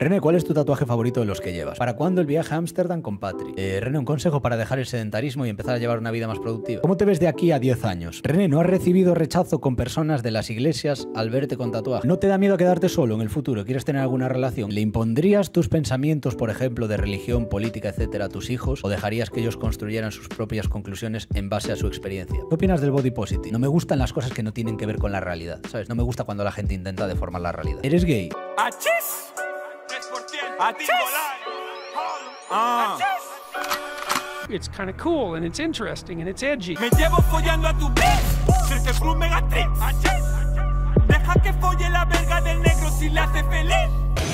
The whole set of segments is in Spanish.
René, ¿cuál es tu tatuaje favorito de los que llevas? ¿Para cuándo el viaje a Ámsterdam con Patri? René, un consejo para dejar el sedentarismo y empezar a llevar una vida más productiva. ¿Cómo te ves de aquí a 10 años? René, ¿no has recibido rechazo con personas de las iglesias al verte con tatuaje? ¿No te da miedo quedarte solo en el futuro? ¿Quieres tener alguna relación? ¿Le impondrías tus pensamientos, por ejemplo, de religión, política, etcétera, a tus hijos? ¿O dejarías que ellos construyeran sus propias conclusiones en base a su experiencia? ¿Qué opinas del body positive? No me gustan las cosas que no tienen que ver con la realidad, ¿sabes? No me gusta cuando la gente intenta deformar la realidad. ¿Eres gay? ¡Achis! 3%. It's kind of cool and it's interesting and it's edgy. Me llevo follando a tu bitch. Se te fue un megatrix. Deja que folle la verga del negro si la hace feliz.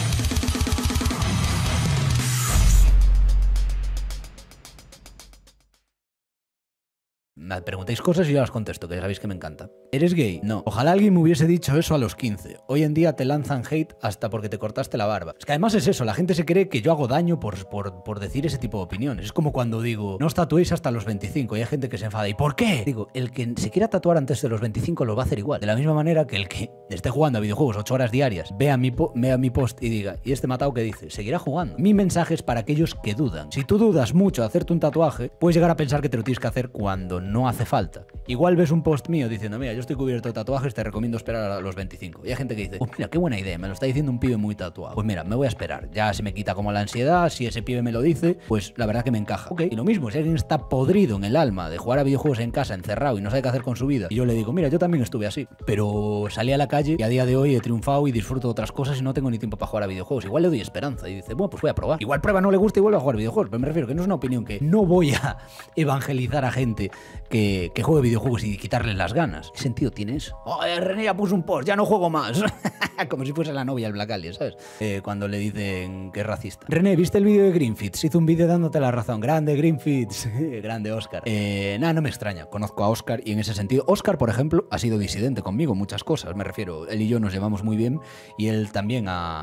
Me preguntáis cosas y yo las contesto, que ya sabéis que me encanta. ¿Eres gay? No. Ojalá alguien me hubiese dicho eso a los 15. Hoy en día te lanzan hate hasta porque te cortaste la barba. Es que además es eso, la gente se cree que yo hago daño por decir ese tipo de opiniones. Es como cuando digo, no os tatuéis hasta los 25 y hay gente que se enfada. ¿Y por qué? Digo, el que se quiera tatuar antes de los 25 lo va a hacer igual. De la misma manera que el que esté jugando a videojuegos 8 horas diarias, vea mi post y diga, ¿y este matado qué dice? Seguirá jugando. Mi mensaje es para aquellos que dudan. Si tú dudas mucho de hacerte un tatuaje, puedes llegar a pensar que te lo tienes que hacer cuando no hace falta. Igual ves un post mío diciendo, mira, yo estoy cubierto de tatuajes, te recomiendo esperar a los 25. Y hay gente que dice, oh, mira, qué buena idea, me lo está diciendo un pibe muy tatuado. Pues mira, me voy a esperar. Ya se me quita como la ansiedad, si ese pibe me lo dice, pues la verdad que me encaja. Ok, y lo mismo, si alguien está podrido en el alma de jugar a videojuegos en casa, encerrado y no sabe qué hacer con su vida, y yo le digo, mira, yo también estuve así, pero salí a la calle y a día de hoy he triunfado y disfruto de otras cosas y no tengo ni tiempo para jugar a videojuegos. Igual le doy esperanza y dice, bueno, pues voy a probar. Igual prueba, no le gusta y vuelve a jugar videojuegos. Pero me refiero que no es una opinión que no voy a evangelizar a gente que juegue videojuegos y quitarles las ganas. ¿Qué sentido tiene eso? Oh, René ya puso un post, ya no juego más. Como si fuese la novia del Black Alien, ¿sabes? Cuando le dicen que es racista. René, ¿viste el vídeo de Greenfits? Hizo un vídeo dándote la razón. Grande Greenfits. Grande Oscar. Nada, no me extraña. Conozco a Oscar y en ese sentido, Oscar, por ejemplo, ha sido disidente conmigo en muchas cosas. Me refiero, él y yo nos llevamos muy bien y él también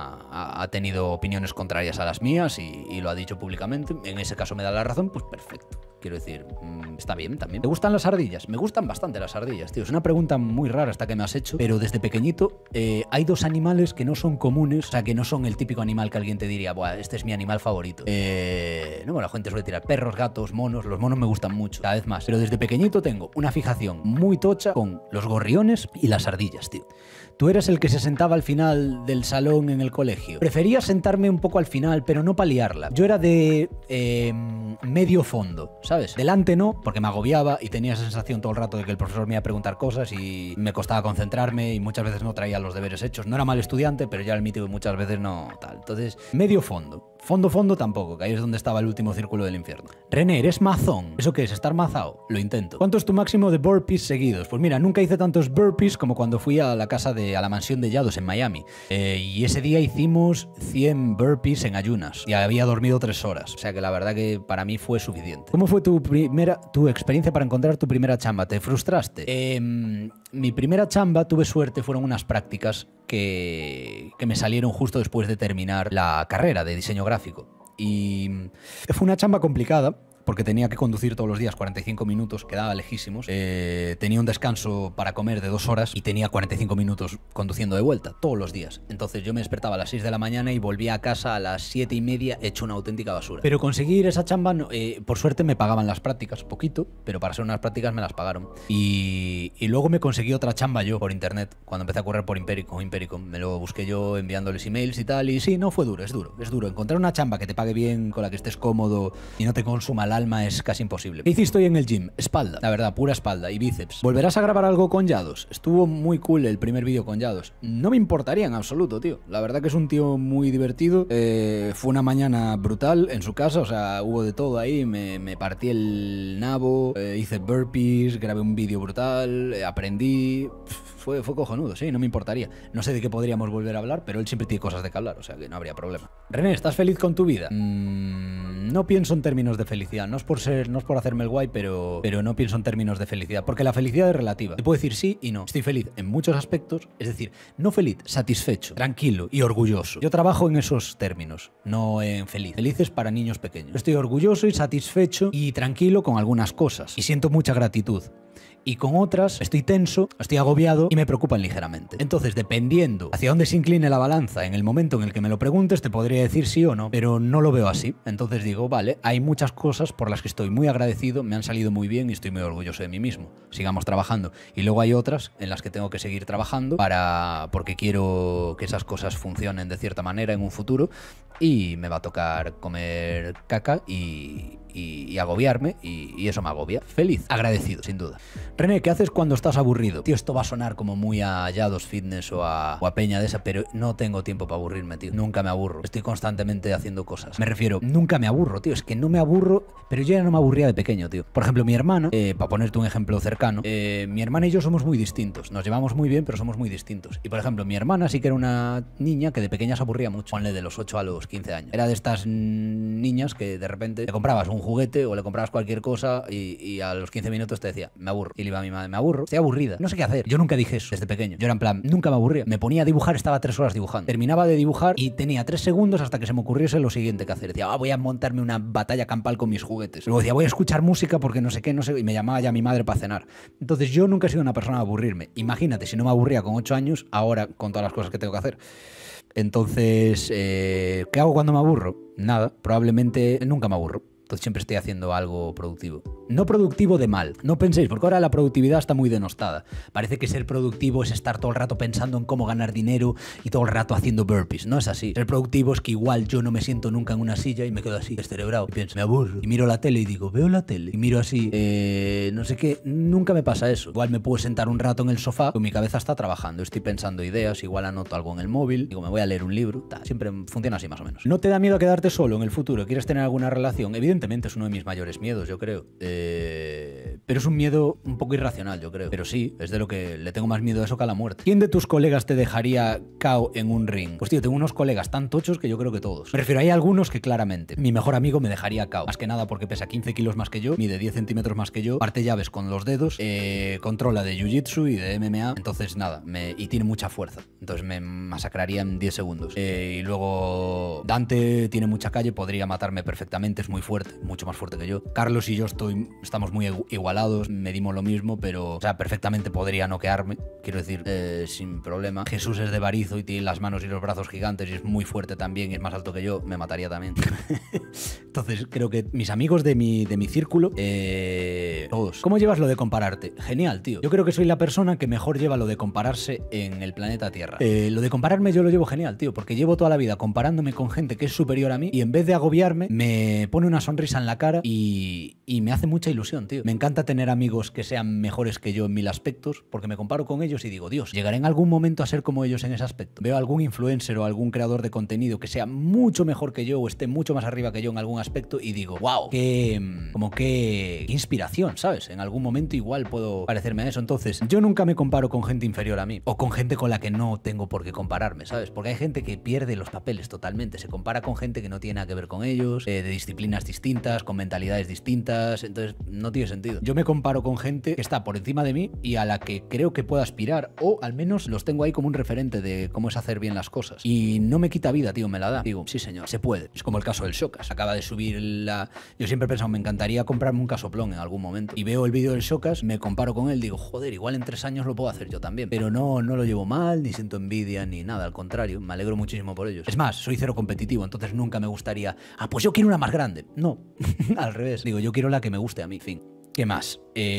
ha tenido opiniones contrarias a las mías y lo ha dicho públicamente. En ese caso me da la razón, pues perfecto. Quiero decir, está bien también. ¿Te gustan las ardillas? Me gustan bastante las ardillas, tío. Es una pregunta muy rara esta que me has hecho, pero desde pequeñito hay dos animales que no son comunes, o sea, que no son el típico animal que alguien te diría, buah, este es mi animal favorito. No, la gente suele tirar perros, gatos, monos. Los monos me gustan mucho, cada vez más. Pero desde pequeñito tengo una fijación muy tocha con los gorriones y las ardillas, tío. Tú eres el que se sentaba al final del salón en el colegio. Prefería sentarme un poco al final, pero no para liarla. Yo era de medio fondo, ¿sabes? Delante no, porque me agobiaba y tenía esa sensación todo el rato de que el profesor me iba a preguntar cosas y me costaba concentrarme y muchas veces no traía los deberes hechos. No era mal estudiante, pero ya admito que muchas veces no tal. Entonces, medio fondo. Fondo tampoco, que ahí es donde estaba el último círculo del infierno. René, ¿eres mazón? ¿Eso qué es? ¿Estar mazao? Lo intento. ¿Cuánto es tu máximo de burpees seguidos? Pues mira, nunca hice tantos burpees como cuando fui a la mansión de Yados en Miami. Y ese día hicimos 100 burpees en ayunas. Y había dormido 3 horas. O sea que la verdad que para mí fue suficiente. ¿Cómo fue tu experiencia para encontrar tu primera chamba? ¿Te frustraste? Mi primera chamba, tuve suerte, fueron unas prácticas que me salieron justo después de terminar la carrera de diseño gráfico. Y fue una chamba complicada porque tenía que conducir todos los días 45 minutos, quedaba lejísimos. Tenía un descanso para comer de 2 horas y tenía 45 minutos conduciendo de vuelta, todos los días. Entonces yo me despertaba a las 6 de la mañana y volvía a casa a las 7:30 hecho una auténtica basura. Pero conseguir esa chamba, no, por suerte me pagaban las prácticas, poquito, pero para ser unas prácticas me las pagaron. Y luego me conseguí otra chamba yo por internet, cuando empecé a correr por Impericom. Me lo busqué yo enviándoles emails y tal, y sí, no, fue duro, es duro. Encontrar una chamba que te pague bien, con la que estés cómodo y no te consuma la alma es casi imposible. ¿Qué hiciste hoy en el gym? Espalda, la verdad, pura espalda y bíceps. ¿Volverás a grabar algo con Yados? Estuvo muy cool el primer vídeo con Yados. No me importaría en absoluto, tío. La verdad que es un tío muy divertido. Fue una mañana brutal en su casa, o sea, hubo de todo ahí. Me partí el nabo, hice burpees, grabé un vídeo brutal, aprendí... Fue cojonudo, sí, no me importaría. No sé de qué podríamos volver a hablar, pero él siempre tiene cosas de que hablar, o sea que no habría problema. René, ¿estás feliz con tu vida? No pienso en términos de felicidad. No es por hacerme el guay, pero no pienso en términos de felicidad, porque la felicidad es relativa. Te puedo decir sí y no. Estoy feliz en muchos aspectos, es decir, no feliz, satisfecho, tranquilo y orgulloso. Yo trabajo en esos términos, no en feliz. Feliz es para niños pequeños. Estoy orgulloso y satisfecho y tranquilo con algunas cosas y siento mucha gratitud. Y con otras estoy tenso, estoy agobiado y me preocupan ligeramente. Entonces, dependiendo hacia dónde se incline la balanza en el momento en el que me lo preguntes, te podría decir sí o no, pero no lo veo así. Entonces digo, vale, hay muchas cosas por las que estoy muy agradecido, me han salido muy bien y estoy muy orgulloso de mí mismo. Sigamos trabajando. Y luego hay otras en las que tengo que seguir trabajando porque quiero que esas cosas funcionen de cierta manera en un futuro y me va a tocar comer caca y agobiarme y eso me agobia. Feliz, agradecido, sin duda. René, ¿qué haces cuando estás aburrido? Tío, esto va a sonar como muy a Yados Fitness o a Peña de esa, pero no tengo tiempo para aburrirme, tío. Nunca me aburro. Estoy constantemente haciendo cosas. Me refiero, nunca me aburro, tío. Es que no me aburro, pero yo ya no me aburría de pequeño, tío. Por ejemplo, mi hermana, para ponerte un ejemplo cercano, mi hermana y yo somos muy distintos. Nos llevamos muy bien, pero somos muy distintos. Y por ejemplo, mi hermana sí que era una niña que de pequeña se aburría mucho. Ponle de los 8 a los 15 años. Era de estas niñas que de repente le comprabas un juguete o le comprabas cualquier cosa y a los 15 minutos te decía, me aburro. Y le iba a mi madre, me aburro, estoy aburrida, no sé qué hacer. Yo nunca dije eso desde pequeño. Yo era en plan, nunca me aburría. Me ponía a dibujar, estaba 3 horas dibujando. Terminaba de dibujar y tenía 3 segundos hasta que se me ocurriese lo siguiente que hacer. Decía, voy a montarme una batalla campal con mis juguetes. Luego decía, voy a escuchar música porque no sé qué, no sé. Y me llamaba ya mi madre para cenar. Entonces yo nunca he sido una persona de aburrirme. Imagínate, si no me aburría con 8 años, ahora con todas las cosas que tengo que hacer. Entonces, ¿qué hago cuando me aburro? Nada, probablemente nunca me aburro. Entonces siempre estoy haciendo algo productivo. No productivo de mal, no penséis, porque ahora la productividad está muy denostada. Parece que ser productivo es estar todo el rato pensando en cómo ganar dinero y todo el rato haciendo burpees. No es así. Ser productivo es que igual yo no me siento nunca en una silla y me quedo así, descerebrado. Y pienso, me aburro. Y miro la tele y digo, veo la tele. Y miro así, no sé qué, nunca me pasa eso. Igual me puedo sentar un rato en el sofá, con mi cabeza está trabajando, estoy pensando ideas, igual anoto algo en el móvil, digo, me voy a leer un libro. Siempre funciona así más o menos. ¿No te da miedo a quedarte solo en el futuro? ¿Quieres tener alguna relación? Evidentemente es uno de mis mayores miedos, yo creo. Pero es un miedo un poco irracional, yo creo. Pero sí, es de lo que le tengo más miedo a eso que a la muerte. ¿Quién de tus colegas te dejaría KO en un ring? Pues tío, tengo unos colegas tan tochos que yo creo que todos. Me refiero, hay algunos que claramente. Mi mejor amigo me dejaría KO. Más que nada porque pesa 15 kilos más que yo, mide 10 centímetros más que yo, parte llaves con los dedos, controla de jiu-jitsu y de MMA. Entonces nada, y tiene mucha fuerza. Entonces me masacraría en 10 segundos. Y luego Dante tiene mucha calle, podría matarme perfectamente, es muy fuerte, mucho más fuerte que yo. Carlos y yo estamos muy igualados, medimos lo mismo, pero o sea, perfectamente podría noquearme, quiero decir, sin problema. Jesús es de Barizo y tiene las manos y los brazos gigantes y es muy fuerte también y es más alto que yo, me mataría también. Entonces creo que mis amigos de mi círculo, todos. ¿Cómo llevas lo de compararte? Genial, tío. Yo creo que soy la persona que mejor lleva lo de compararse en el planeta Tierra. Lo de compararme yo lo llevo genial, tío, porque llevo toda la vida comparándome con gente que es superior a mí y en vez de agobiarme me pone una sonrisa en la cara y me hace mucha ilusión, tío. Me encanta tener amigos que sean mejores que yo en 1000 aspectos porque me comparo con ellos y digo, Dios, llegaré en algún momento a ser como ellos en ese aspecto. Veo a algún influencer o algún creador de contenido que sea mucho mejor que yo o esté mucho más arriba que yo en algún aspecto y digo, wow, qué inspiración, ¿sabes? En algún momento igual puedo parecerme a eso. Entonces, yo nunca me comparo con gente inferior a mí o con gente con la que no tengo por qué compararme, ¿sabes? Porque hay gente que pierde los papeles totalmente, se compara con gente que no tiene nada que ver con ellos, de disciplinas distintas, con mentalidades distintas, entonces no tiene sentido. Yo me comparo con gente que está por encima de mí y a la que creo que puedo aspirar, o al menos los tengo ahí como un referente de cómo es hacer bien las cosas. Y no me quita vida, tío, me la da. Digo, sí señor, se puede. Es como el caso del Shocas. Acaba de subir Yo siempre he pensado, me encantaría comprarme un casoplón en algún momento. Y veo el vídeo del Shocas, me comparo con él, digo, joder, igual en 3 años lo puedo hacer yo también. Pero no lo llevo mal, ni siento envidia, ni nada, al contrario, me alegro muchísimo por ellos. Es más, soy cero competitivo, entonces nunca me gustaría, pues yo quiero una más grande. No, al revés. Digo, yo quiero la que me guste a mí, fin. ¿Qué más?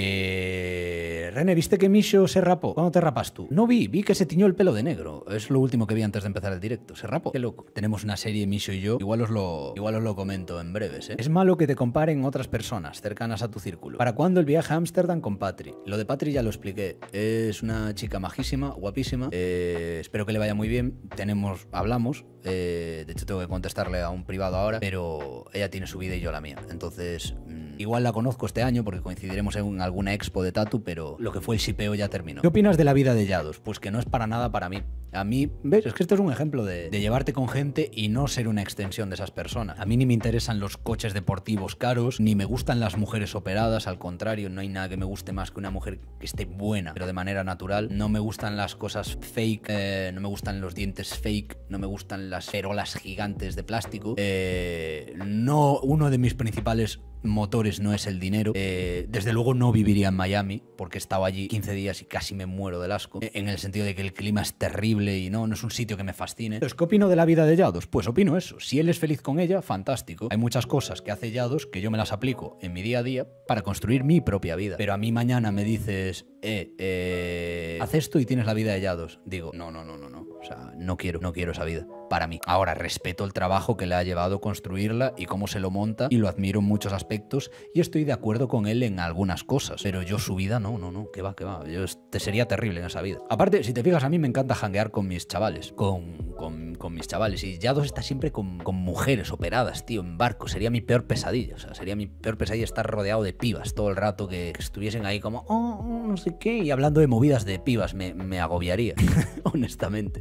René, ¿viste que Misho se rapó? ¿Cuándo te rapas tú? No vi que se tiñó el pelo de negro. Es lo último que vi antes de empezar el directo. ¿Se rapó? Qué loco. Tenemos una serie, Misho y yo. Igual os lo comento en breves, ¿eh? Es malo que te comparen otras personas cercanas a tu círculo. ¿Para cuándo el viaje a Ámsterdam con Patri? Lo de Patri ya lo expliqué. Es una chica majísima, guapísima. Espero que le vaya muy bien. Hablamos. De hecho, tengo que contestarle a un privado ahora. Pero ella tiene su vida y yo la mía. Entonces, igual la conozco este año porque coincidiremos en alguna expo de tatu, pero lo que fue el shipeo ya terminó. ¿Qué opinas de la vida de Yados? Pues que no es para nada para mí. A mí, ¿ves? Es que esto es un ejemplo de llevarte con gente y no ser una extensión de esas personas. A mí ni me interesan los coches deportivos caros, ni me gustan las mujeres operadas, al contrario, no hay nada que me guste más que una mujer que esté buena, pero de manera natural. No me gustan las cosas fake, no me gustan los dientes fake, no me gustan las ferolas gigantes de plástico. No, uno de mis principales motores factores no es el dinero. Desde luego no viviría en Miami, porque he estado allí 15 días y casi me muero del asco, en el sentido de que el clima es terrible y no es un sitio que me fascine. ¿Qué opino de la vida de Yados? Pues opino eso. Si él es feliz con ella, fantástico. Hay muchas cosas que hace Yados que yo me las aplico en mi día a día para construir mi propia vida. Pero a mí mañana me dices, haz esto y tienes la vida de Yados. Digo, no. O sea, no quiero esa vida. Para mí. Ahora, respeto el trabajo que le ha llevado construirla y cómo se lo monta, y lo admiro en muchos aspectos, y estoy de acuerdo con él en algunas cosas. Pero yo su vida, no. Que va. Yo sería terrible en esa vida. Aparte, si te fijas, a mí me encanta janguear con mis chavales. Con mis chavales. Y Yados está siempre con mujeres operadas, tío, en barco. Sería mi peor pesadilla. O sea, sería mi peor pesadilla estar rodeado de pibas todo el rato, que estuviesen ahí como, no sé qué, y hablando de movidas de pibas. Me agobiaría, honestamente.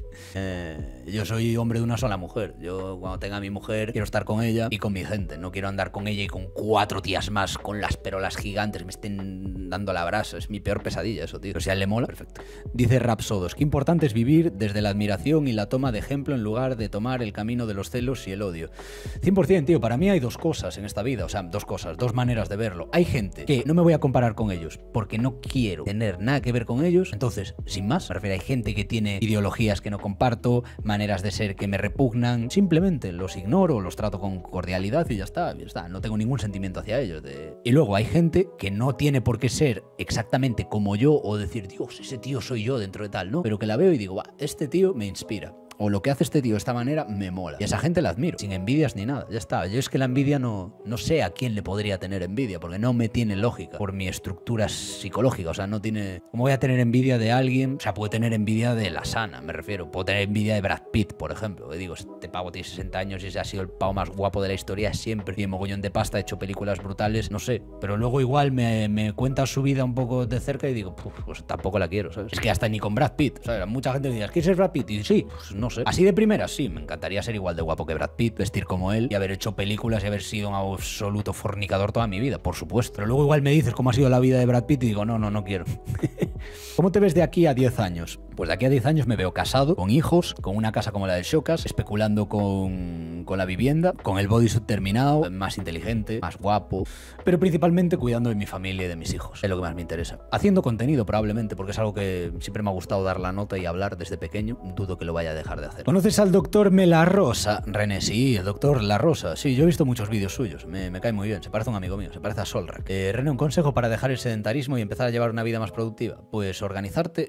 Yo soy hombre de una sola mujer. Yo, cuando tenga a mi mujer, quiero estar con ella y con mi gente. No quiero andar con ella y con 4 tías más con las perolas gigantes me estén dando la brasa. Es mi peor pesadilla eso, tío. Pero si a él le mola, perfecto. Dice Rapsodos, qué importante es vivir desde la admiración y la toma de ejemplo en lugar de tomar el camino de los celos y el odio. 100%, tío. Para mí hay dos cosas en esta vida. O sea, dos maneras de verlo. Hay gente que no me voy a comparar con ellos porque no quiero tener nada que ver con ellos. Entonces, sin más, me refiero, hay gente que tiene ideologías que no comparto, maneras de ser que me repugnan, simplemente los ignoro, los trato con cordialidad y ya está, no tengo ningún sentimiento hacia ellos. Y luego hay gente que no tiene por qué ser exactamente como yo o decir, Dios, ese tío soy yo dentro de tal, ¿no? Pero que la veo y digo, este tío me inspira. O lo que hace este tío de esta manera me mola. Y esa gente la admiro, sin envidias ni nada. Ya está. Yo es que la envidia no sé a quién le podría tener envidia, porque no me tiene lógica por mi estructura psicológica. O sea, no tiene... ¿Cómo voy a tener envidia de alguien? O sea, puedo tener envidia de la sana, me refiero. Puedo tener envidia de Brad Pitt, por ejemplo. Que digo, este pavo tiene 60 años y ese ha sido el pavo más guapo de la historia siempre. Tiene mogollón de pasta, ha hecho películas brutales, no sé. Pero luego igual me cuenta su vida un poco de cerca y digo, pues tampoco la quiero, ¿sabes? Es que hasta ni con Brad Pitt, ¿sabes? Mucha gente me dice, ¿quieres ser Brad Pitt? Y sí, pues no sé. Así de primera, sí, me encantaría ser igual de guapo que Brad Pitt, vestir como él y haber hecho películas y haber sido un absoluto fornicador toda mi vida, por supuesto. Pero luego igual me dices cómo ha sido la vida de Brad Pitt y digo, no quiero. ¿Cómo te ves de aquí a 10 años? Pues de aquí a 10 años me veo casado, con hijos, con una casa como la del Shokas, especulando con la vivienda, con el bodysuit terminado, más inteligente, más guapo, pero principalmente cuidando de mi familia y de mis hijos. Es lo que más me interesa. Haciendo contenido probablemente, porque es algo que siempre me ha gustado dar la nota y hablar desde pequeño. Dudo que lo vaya a dejar de hacer. ¿Conoces al doctor La Rosa? René, sí, el doctor La Rosa. Sí, yo he visto muchos vídeos suyos. Me cae muy bien. Se parece a un amigo mío. Se parece a Solrak. René, un consejo para dejar el sedentarismo y empezar a llevar una vida más productiva. Pues organizarte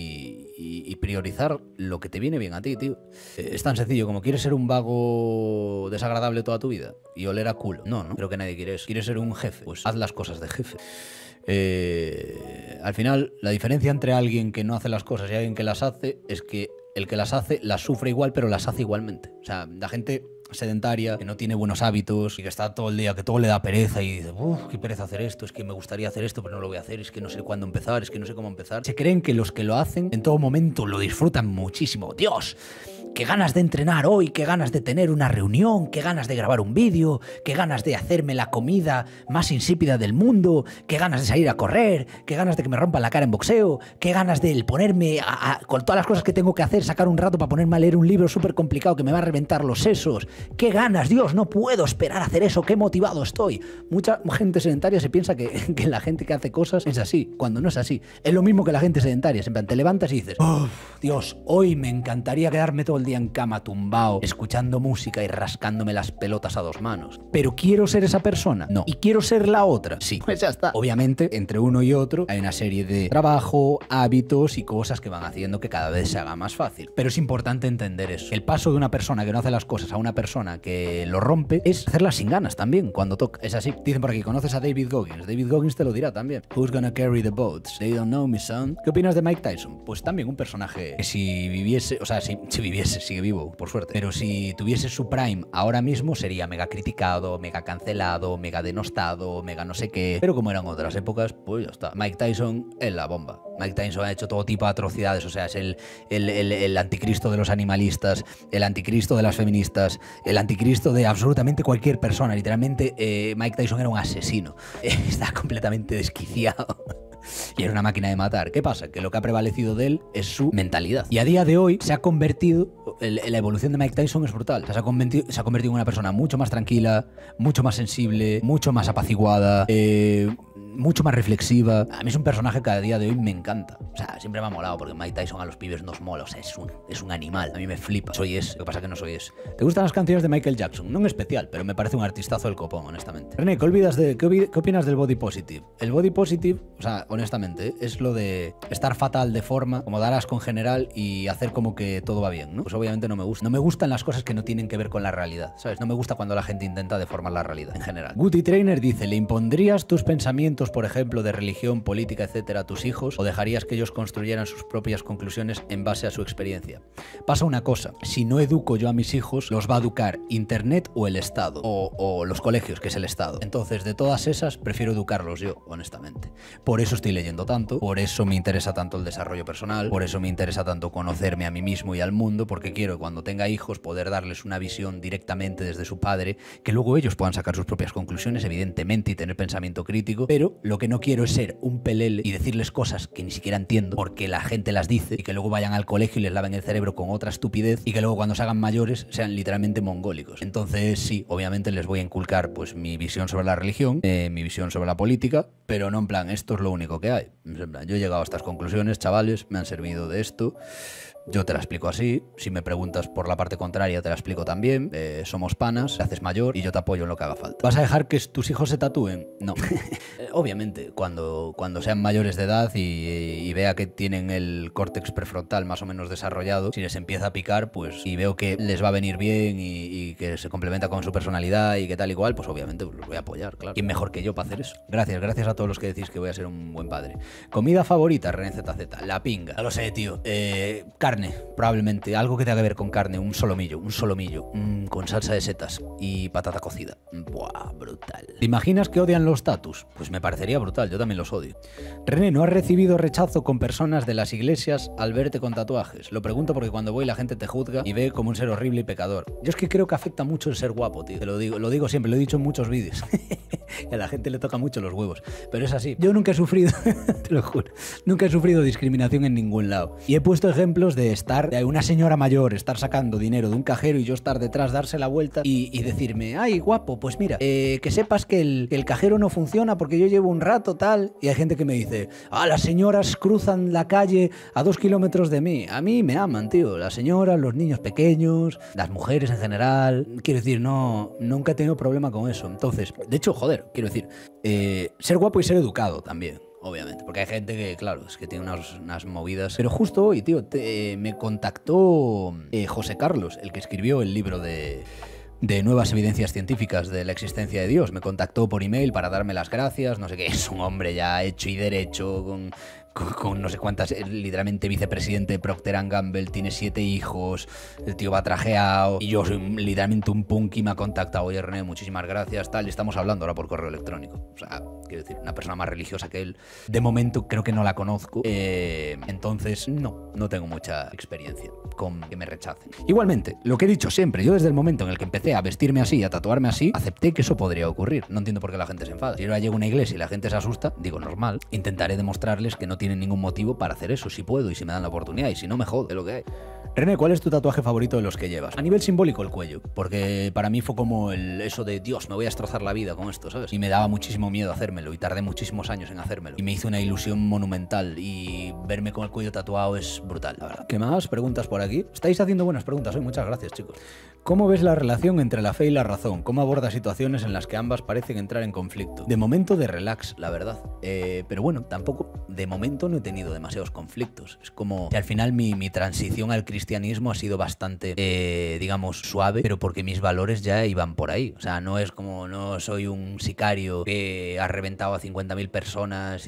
y priorizar lo que te viene bien a ti, tío. Es tan sencillo como quieres ser un vago desagradable toda tu vida y oler a culo. No, creo que nadie quiere eso. ¿Quieres ser un jefe? Pues haz las cosas de jefe. Al final, la diferencia entre alguien que no hace las cosas y alguien que las hace es que el que las hace las sufre igual, pero las hace igualmente. O sea, la gente sedentaria, que no tiene buenos hábitos y que está todo el día, que todo le da pereza y dice, qué pereza hacer esto, es que me gustaría hacer esto, pero no lo voy a hacer, es que no sé cuándo empezar, es que no sé cómo empezar. Se creen que los que lo hacen en todo momento lo disfrutan muchísimo. Dios, qué ganas de entrenar hoy, qué ganas de tener una reunión, qué ganas de grabar un vídeo, qué ganas de hacerme la comida más insípida del mundo, qué ganas de salir a correr, qué ganas de que me rompan la cara en boxeo, qué ganas de ponerme con todas las cosas que tengo que hacer, sacar un rato para ponerme a leer un libro súper complicado que me va a reventar los sesos. ¡Qué ganas! Dios, no puedo esperar a hacer eso, qué motivado estoy. Mucha gente sedentaria se piensa que la gente que hace cosas es así, cuando no es así. Es lo mismo que la gente sedentaria, siempre te levantas y dices, Dios, hoy me encantaría quedarme todo el día en cama tumbado, escuchando música y rascándome las pelotas a 2 manos. ¿Pero quiero ser esa persona? No. ¿Y quiero ser la otra? Sí. Pues ya está. Obviamente, entre uno y otro hay una serie de trabajo, hábitos y cosas que van haciendo que cada vez se haga más fácil. Pero es importante entender eso. El paso de una persona que no hace las cosas a una persona que lo rompe es hacerlas sin ganas también cuando toca. Es así. Dicen por aquí, ¿conoces a David Goggins? David Goggins te lo dirá también. Who's gonna carry the boats? They don't know me, son. ¿Qué opinas de Mike Tyson? Pues también un personaje que si viviese, o sea, si viviese, sigue vivo, por suerte, pero si tuviese su prime ahora mismo sería mega criticado, mega cancelado, mega denostado, mega no sé qué. Pero como eran otras épocas, pues ya está. Mike Tyson es la bomba. Mike Tyson ha hecho todo tipo de atrocidades, o sea, es el anticristo de los animalistas, el anticristo de las feministas, el anticristo de absolutamente cualquier persona. Literalmente, Mike Tyson era un asesino. Está completamente desquiciado. Y era una máquina de matar. ¿Qué pasa? Que lo que ha prevalecido de él es su mentalidad. Y a día de hoy se ha convertido, la evolución de Mike Tyson es brutal. O sea, se ha convertido en una persona mucho más tranquila, mucho más sensible, mucho más apaciguada, mucho más reflexiva. A mí es un personaje que a día de hoy me encanta. O sea, siempre me ha molado porque Mike Tyson a los pibes nos mola. O sea, es un animal. A mí me flipa. Soy ese. Lo que pasa es que no soy ese. ¿Te gustan las canciones de Michael Jackson? No en especial, pero me parece un artistazo del copón, honestamente. René, ¿qué opinas del body positive? El body positive, o sea, honestamente, es lo de estar fatal de forma, como dar asco en general y hacer como que todo va bien, ¿no? Pues obviamente no me gusta. No me gustan las cosas que no tienen que ver con la realidad, ¿sabes? No me gusta cuando la gente intenta deformar la realidad en general. Guti Trainer dice, ¿le impondrías tus pensamientos, por ejemplo, de religión, política, etcétera, a tus hijos o dejarías que ellos construyeran sus propias conclusiones en base a su experiencia? Pasa una cosa, si no educo yo a mis hijos, los va a educar Internet o el Estado, o los colegios, que es el Estado. Entonces, de todas esas, prefiero educarlos yo, honestamente. Por eso estoy leyendo tanto, por eso me interesa tanto el desarrollo personal, por eso me interesa tanto conocerme a mí mismo y al mundo, porque quiero cuando tenga hijos poder darles una visión directamente desde su padre, que luego ellos puedan sacar sus propias conclusiones, evidentemente, y tener pensamiento crítico, pero lo que no quiero es ser un pelele y decirles cosas que ni siquiera entiendo, porque la gente las dice, y que luego vayan al colegio y les laven el cerebro con otra estupidez, y que luego cuando se hagan mayores sean literalmente mongólicos. Entonces sí, obviamente les voy a inculcar pues mi visión sobre la religión, mi visión sobre la política, pero no en plan, esto es lo único que hay. En plan, yo he llegado a estas conclusiones, chavales, me han servido de esto. Yo te la explico así, si me preguntas por la parte contraria te la explico también, somos panas, te haces mayor y yo te apoyo en lo que haga falta. ¿Vas a dejar que tus hijos se tatúen? No. Obviamente, cuando sean mayores de edad y vea que tienen el córtex prefrontal más o menos desarrollado, si les empieza a picar, pues y veo que les va a venir bien y que se complementa con su personalidad y que tal igual, pues obviamente pues los voy a apoyar, claro. ¿Quién mejor que yo para hacer eso? Gracias a todos los que decís que voy a ser un buen padre. Comida favorita, René ZZ, la pinga. No lo sé, tío. Carne, probablemente, algo que tenga que ver con carne, un solomillo, con salsa de setas y patata cocida. Buah, brutal. ¿Te imaginas que odian los tatus? Pues me parecería brutal, yo también los odio. René, ¿no has recibido rechazo con personas de las iglesias al verte con tatuajes? Lo pregunto porque cuando voy la gente te juzga y ve como un ser horrible y pecador. Yo es que creo que afecta mucho el ser guapo, tío. Te lo digo siempre, lo he dicho en muchos vídeos. A la gente le toca mucho los huevos, pero es así. Yo nunca he sufrido, te lo juro, nunca he sufrido discriminación en ningún lado. Y he puesto ejemplos de una señora mayor, estar sacando dinero de un cajero y yo estar detrás, darse la vuelta y decirme, ay, guapo, pues mira, que sepas que el cajero no funciona porque yo llevo un rato tal. Y hay gente que me dice, las señoras cruzan la calle a 2 kilómetros de mí. A mí me aman, tío. Las señoras, los niños pequeños, las mujeres en general. Quiero decir, nunca he tenido problema con eso. Entonces, de hecho, joder, quiero decir, ser guapo y ser educado también. Obviamente, porque hay gente que, claro, es que tiene unas movidas. Pero justo hoy, tío, me contactó José Carlos, el que escribió el libro de nuevas evidencias científicas de la existencia de Dios. Me contactó por email para darme las gracias, no sé qué. Es un hombre ya hecho y derecho, con no sé cuántas, literalmente vicepresidente de Procter & Gamble, tiene 7 hijos, el tío va trajeado, y yo soy literalmente un punk y me ha contactado, oye René, muchísimas gracias, tal, y estamos hablando ahora por correo electrónico. O sea, quiero decir, una persona más religiosa que él, de momento creo que no la conozco, entonces no tengo mucha experiencia con que me rechacen. Igualmente, lo que he dicho siempre, yo desde el momento en el que empecé a vestirme así, a tatuarme así, acepté que eso podría ocurrir. No entiendo por qué la gente se enfada. Si ahora llego a una iglesia y la gente se asusta, digo, normal, intentaré demostrarles que no tienen ningún motivo para hacer eso, si puedo y si me dan la oportunidad, y si no me jode lo que hay. René, ¿cuál es tu tatuaje favorito de los que llevas? A nivel simbólico, el cuello, porque para mí fue como eso de Dios, me voy a destrozar la vida con esto, ¿sabes? Y me daba muchísimo miedo hacérmelo y tardé muchísimos años en hacérmelo y me hizo una ilusión monumental y verme con el cuello tatuado es brutal, la verdad. ¿Qué más? ¿Preguntas por aquí? Estáis haciendo buenas preguntas hoy, muchas gracias, chicos. ¿Cómo ves la relación entre la fe y la razón? ¿Cómo abordas situaciones en las que ambas parecen entrar en conflicto? De momento de relax, la verdad. Pero bueno, tampoco, de momento no he tenido demasiados conflictos. Es como que al final mi transición al cristianismo ha sido bastante, digamos, suave, pero porque mis valores ya iban por ahí. O sea, no es como, no soy un sicario que ha reventado a 50.000 personas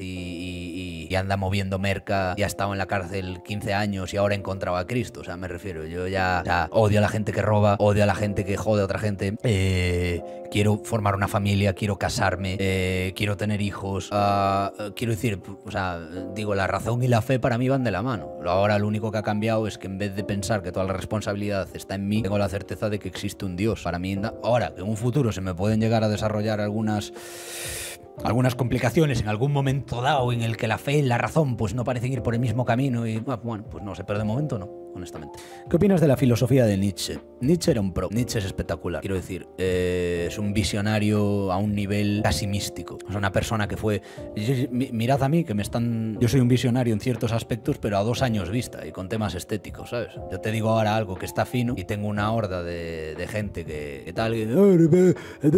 y anda moviendo merca y ha estado en la cárcel 15 años y ahora ha encontrado a Cristo. O sea, me refiero, yo ya odio a la gente que roba, odio a la gente que jode a otra gente, quiero formar una familia, quiero casarme, quiero tener hijos, quiero decir, o sea, digo, la razón y la fe para mí van de la mano. Ahora lo único que ha cambiado es que en vez de pensar que toda la responsabilidad está en mí, tengo la certeza de que existe un Dios. Para mí, ahora, en un futuro se me pueden llegar a desarrollar algunas complicaciones en algún momento dado en el que la fe y la razón pues no parecen ir por el mismo camino y bueno, pues no sé, pero de momento no. honestamente. ¿Qué opinas de la filosofía de Nietzsche? Nietzsche era un pro. Nietzsche es espectacular. Quiero decir, es un visionario a un nivel casi místico. Es una persona que fue... Mirad a mí, que me están... Yo soy un visionario en ciertos aspectos, pero a 2 años vista y con temas estéticos, ¿sabes? Yo te digo ahora algo que está fino y tengo una horda de gente que tal... ¿Qué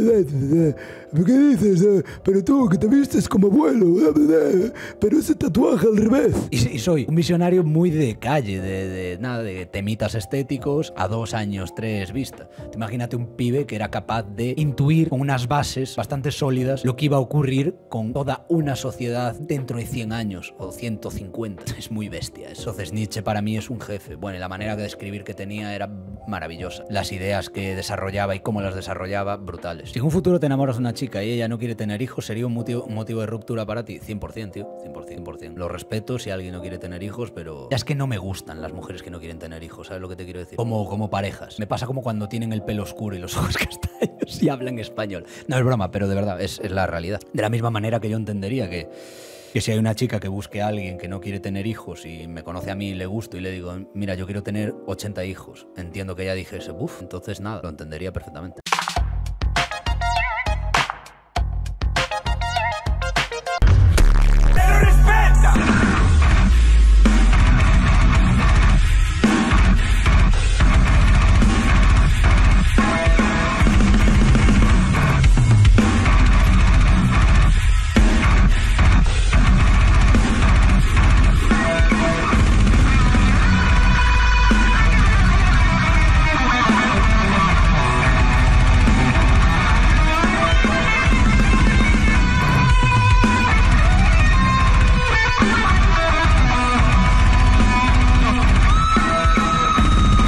dices? Pero tú, que te vistes como abuelo. Pero ese tatuaje al revés. Y soy un visionario muy de calle, de temitas estéticos a 2 años, 3 vista. Te imagínate un pibe que era capaz de intuir con unas bases bastante sólidas lo que iba a ocurrir con toda una sociedad dentro de 100 años o 150. Es muy bestia. Entonces Nietzsche para mí es un jefe. Bueno, y la manera de escribir que tenía era maravillosa. Las ideas que desarrollaba y cómo las desarrollaba, brutales. Si en un futuro te enamoras de una chica y ella no quiere tener hijos, ¿sería un motivo de ruptura para ti? 100%, tío. 100%. Lo respeto si alguien no quiere tener hijos, pero ya es que no me gustan las mujeres que no quieren tener hijos, ¿sabes lo que te quiero decir? Como parejas. Me pasa como cuando tienen el pelo oscuro y los ojos castaños y hablan español. No es broma, pero de verdad, es la realidad. De la misma manera que yo entendería que si hay una chica que busque a alguien que no quiere tener hijos y me conoce a mí y le gusto y le digo, mira, yo quiero tener 80 hijos, entiendo que ella dijese, entonces nada, lo entendería perfectamente.